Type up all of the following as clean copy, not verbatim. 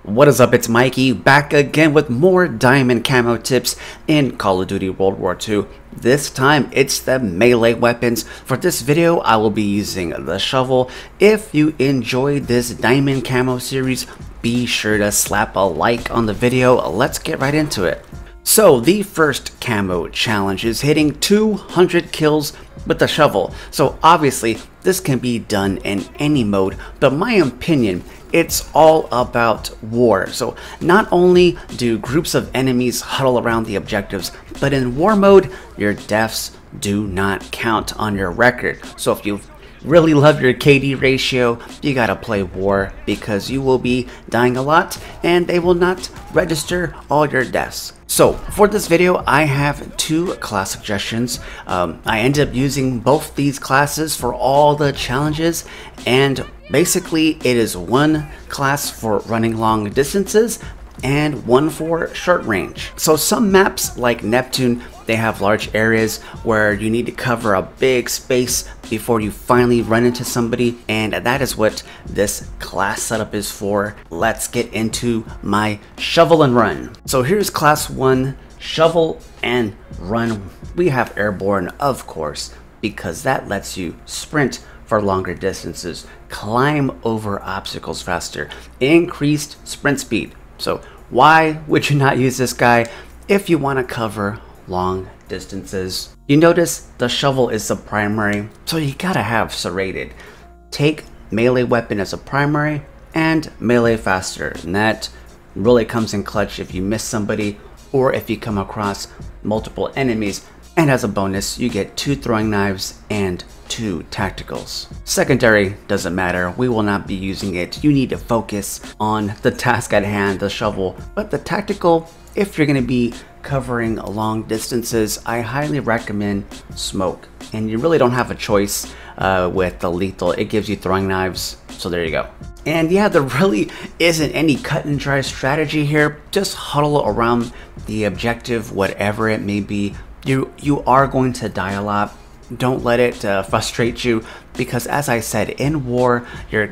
What is up, it's Mikey, back again with more diamond camo tips in Call of Duty World War II. This time, it's the melee weapons. For this video, I will be using the shovel. If you enjoyed this diamond camo series, be sure to slap a like on the video. Let's get right into it. So the first camo challenge is hitting 200 kills with the shovel. So obviously, this can be done in any mode, but my opinion, it's all about war. So not only do groups of enemies huddle around the objectives, but in war mode, your deaths do not count on your record. So if you really love your KD ratio, you gotta play war because you will be dying a lot and they will not register all your deaths. So for this video, I have two class suggestions. I ended up using both these classes for all the challenges, and basically it is one class for running long distances and one for short range. So some maps like Neptune, they have large areas where you need to cover a big space before you finally run into somebody, and that is what this class setup is for. Let's get into my shovel and run. So here's class 1, shovel and run. We have airborne, of course, because that lets you sprint for longer distances, climb over obstacles faster, increased sprint speed. So why would you not use this guy if you want to cover long distances? You notice the shovel is the primary, so you gotta have serrated. Take melee weapon as a primary and melee faster, and that really comes in clutch if you miss somebody or if you come across multiple enemies. And as a bonus, you get 2 throwing knives and 2 tacticals. Secondary doesn't matter, we will not be using it. You need to focus on the task at hand, the shovel. But the tactical, if you're going to be covering long distances, I highly recommend smoke. And you really don't have a choice with the lethal. It gives you throwing knives, so there you go. And yeah, there really isn't any cut and dry strategy here. Just huddle around the objective, whatever it may be. You are going to die a lot. Don't let it frustrate you, because as I said, in war, your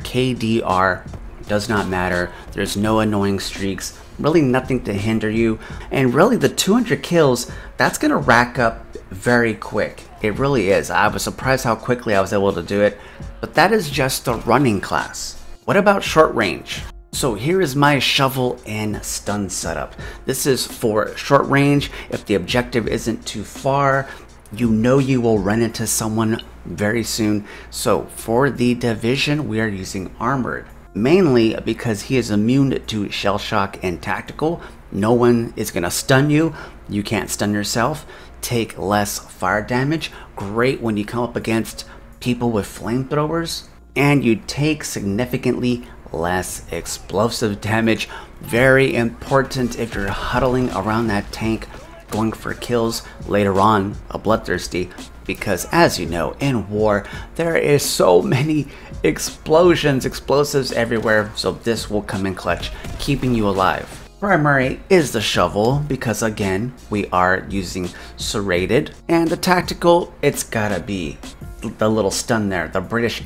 KDR does not matter. There's no annoying streaks, really nothing to hinder you. And really the 200 kills, that's gonna rack up very quick. It really is. I was surprised how quickly I was able to do it, but that is just the running class. What about short range? So here is my shovel and stun setup. This is for short range. If the objective isn't too far, you know you will run into someone very soon. So for the division, we are using armored, mainly because he is immune to shell shock and tactical. No one is gonna stun you. You can't stun yourself. Take less fire damage. Great when you come up against people with flamethrowers. And you take significantly less explosive damage. Very important if you're huddling around that tank going for kills later on, a bloodthirsty, because as you know, in war there is so many explosions, explosives everywhere, so this will come in clutch, keeping you alive. Primary is the shovel because again, we are using serrated, and the tactical, it's gotta be the little stun there, the British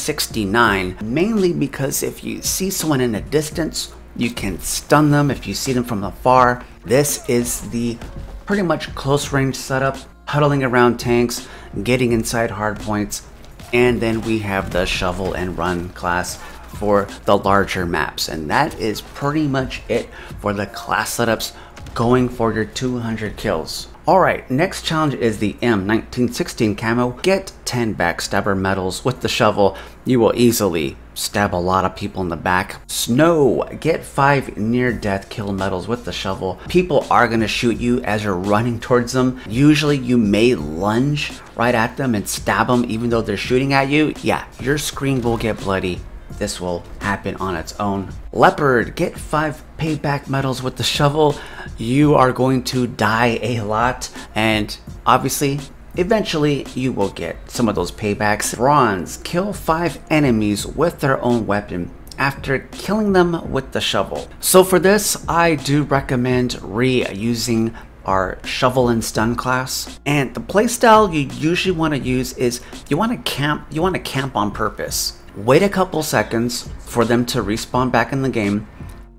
N69, mainly because if you see someone in a distance, you can stun them if you see them from afar. This is the pretty much close range setup, huddling around tanks, getting inside hard points, and then we have the shovel and run class for the larger maps, and that is pretty much it for the class setups going for your 200 kills. Alright, next challenge is the M1916 camo. Get 10 backstabber medals with the shovel. You will easily stab a lot of people in the back. Snow, get 5 near-death kill medals with the shovel. People are going to shoot you as you're running towards them. Usually you may lunge right at them and stab them even though they're shooting at you. Yeah, your screen will get bloody. This will happen on its own. Leopard, get 5 payback medals with the shovel. You are going to die a lot, and obviously, eventually you will get some of those paybacks. Bronze, kill 5 enemies with their own weapon after killing them with the shovel. So for this, I do recommend reusing our shovel and stun class. And the playstyle you usually want to use is you want to camp on purpose. Wait a couple seconds for them to respawn back in the game,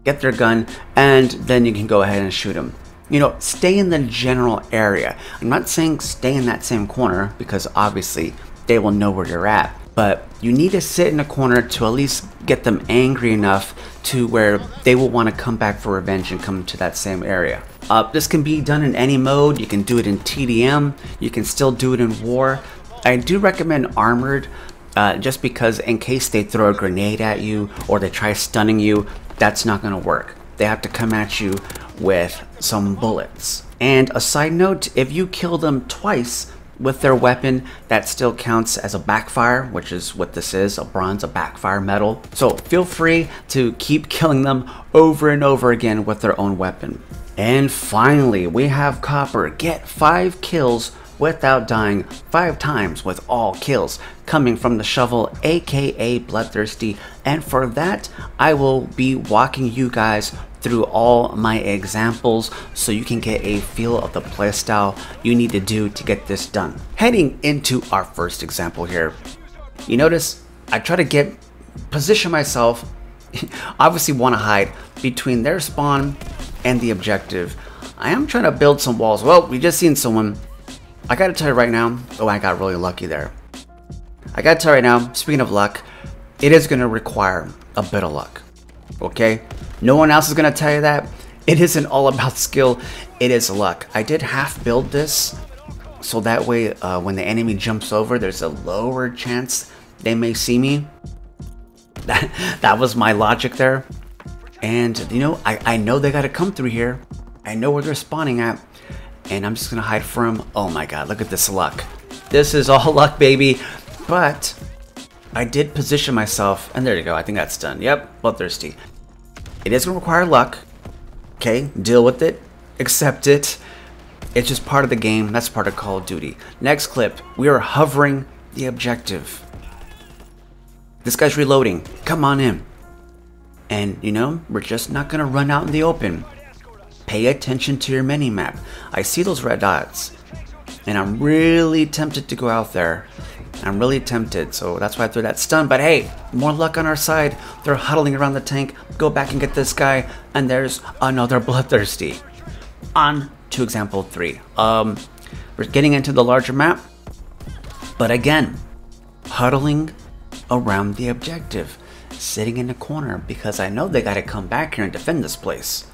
get their gun, and then you can go ahead and shoot them. You know, stay in the general area. I'm not saying stay in that same corner, because obviously they will know where you're at. But you need to sit in a corner to at least get them angry enough to where they will want to come back for revenge and come to that same area. This can be done in any mode. You can do it in TDM. You can still do it in War. I do recommend Armored, just because in case they throw a grenade at you or they try stunning you, that's not going to work. They have to come at you with some bullets. And a side note, if you kill them twice with their weapon, that still counts as a backfire, which is what this is, a bronze, a backfire medal. So feel free to keep killing them over and over again with their own weapon. And finally, we have Copper. Get 5 kills without dying 5 times with all kills coming from the shovel, aka Bloodthirsty. And for that, I will be walking you guys through all my examples so you can get a feel of the playstyle you need to do to get this done. Heading into our first example here, you notice I try to position myself, obviously want to hide between their spawn and the objective. I am trying to build some walls. Well, we just seen someone. I gotta tell you right now, oh, I got really lucky there. I gotta tell you right now, speaking of luck, it is gonna require a bit of luck, okay? No one else is gonna tell you that. It isn't all about skill, it is luck. I did half build this, so that way when the enemy jumps over, there's a lower chance they may see me. That was my logic there. And you know, I know they gotta come through here. I know where they're spawning at. And I'm just gonna hide from him. Oh my god, look at this luck. This is all luck, baby. But I did position myself, and there you go, I think that's done. Yep, Bloodthirsty. It is gonna require luck. Okay, deal with it, accept it. It's just part of the game, that's part of Call of Duty. Next clip, we are hovering the objective. This guy's reloading, come on in. And you know, we're just not gonna run out in the open. Pay attention to your mini-map. I see those red dots, and I'm really tempted to go out there. I'm really tempted, so that's why I threw that stun. But hey, more luck on our side. They're huddling around the tank. Go back and get this guy, and there's another Bloodthirsty. On to example 3. We're getting into the larger map, but again, huddling around the objective, sitting in the corner because I know they gotta come back here and defend this place.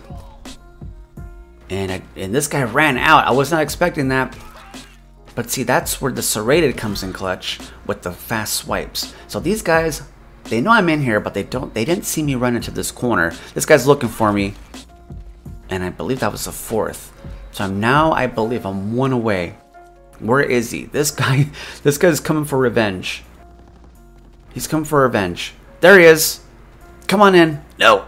And this guy ran out. I was not expecting that. But see, that's where the serrated comes in clutch with the fast swipes. So these guys, they know I'm in here, but they didn't see me run into this corner. This guy's looking for me. And I believe that was the 4th. So I believe I'm 1 away. Where is he? This guy's coming for revenge. He's coming for revenge. There he is. Come on in. No.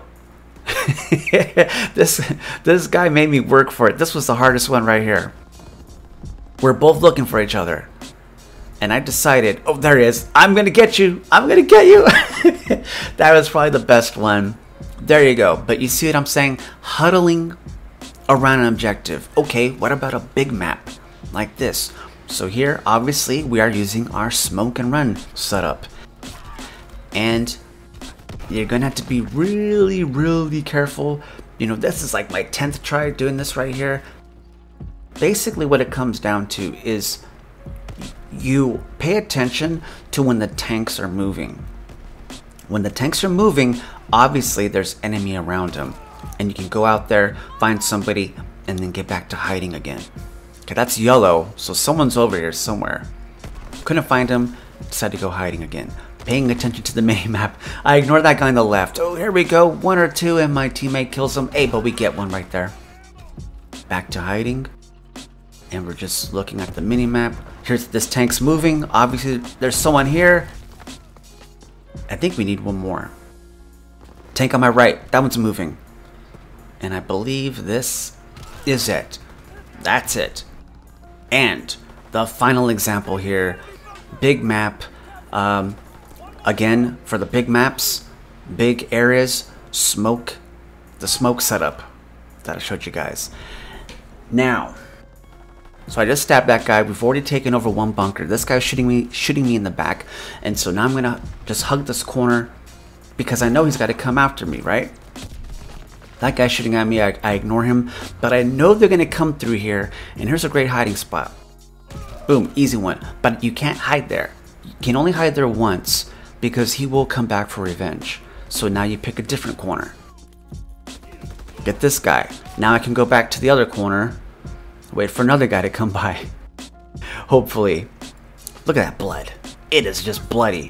This guy made me work for it. This was the hardest one right here. We're both looking for each other. And I decided, oh, there he is. I'm going to get you. I'm going to get you. That was probably the best one. There you go. But you see what I'm saying? Huddling around an objective. Okay, what about a big map like this? So here, obviously, we are using our smoke and run setup. And you're going to have to be really, really careful. You know, this is like my 10th try doing this right here. Basically, what it comes down to is you pay attention to when the tanks are moving. When the tanks are moving, obviously there's enemy around them. And you can go out there, find somebody, and then get back to hiding again. Okay, that's yellow, so someone's over here somewhere. Couldn't find him, decided to go hiding again. Paying attention to the mini-map. I ignored that guy on the left. Oh, here we go. 1 or 2, and my teammate kills him. Hey, but we get one right there. Back to hiding. And we're just looking at the mini-map. Here's this tank's moving. Obviously, there's someone here. I think we need one more. Tank on my right. That one's moving. And I believe this is it. That's it. And the final example here. Big map. Again, for the big maps, big areas, smoke. The smoke setup that I showed you guys. Now, so I just stabbed that guy. We've already taken over one bunker. This guy's shooting me in the back. And so now I'm gonna just hug this corner because I know he's got to come after me, right? That guy's shooting at me, I ignore him, but I know they're gonna come through here, and here's a great hiding spot. Boom, easy one, but you can't hide there. You can only hide there once, because he will come back for revenge. So now you pick a different corner. Get this guy. Now I can go back to the other corner, wait for another guy to come by. Hopefully. Look at that blood. It is just bloody.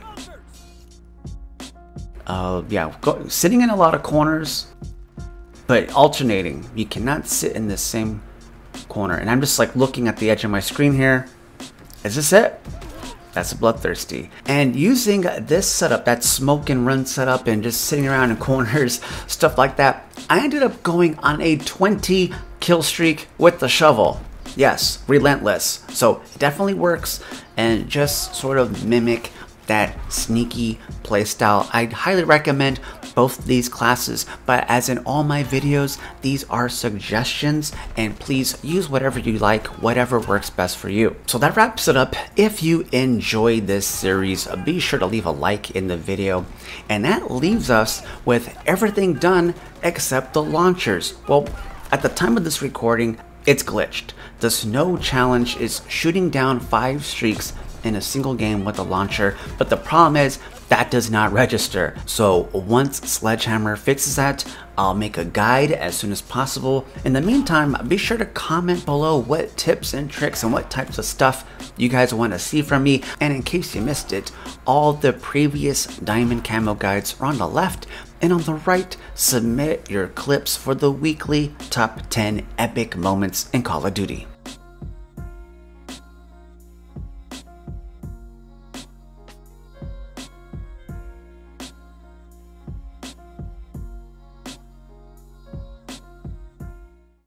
Yeah, sitting in a lot of corners, but alternating. You cannot sit in the same corner. And I'm just like looking at the edge of my screen here. Is this it? That's a Bloodthirsty. And using this setup, that smoke and run setup, and just sitting around in corners, stuff like that, I ended up going on a 20 kill streak with the shovel. Yes, relentless. So it definitely works, and just sort of mimic that sneaky playstyle. I'd highly recommend both these classes, but as in all my videos, these are suggestions, and please use whatever you like, whatever works best for you. So that wraps it up. If you enjoyed this series, be sure to leave a like in the video, and that leaves us with everything done except the launchers. Well, at the time of this recording, it's glitched. The snow challenge is shooting down 5 streaks in a single game with a launcher, but the problem is that does not register. So once Sledgehammer fixes that, I'll make a guide as soon as possible. In the meantime, be sure to comment below what tips and tricks and what types of stuff you guys want to see from me. And in case you missed it, all the previous diamond camo guides are on the left, and on the right, submit your clips for the weekly top 10 epic moments in Call of Duty.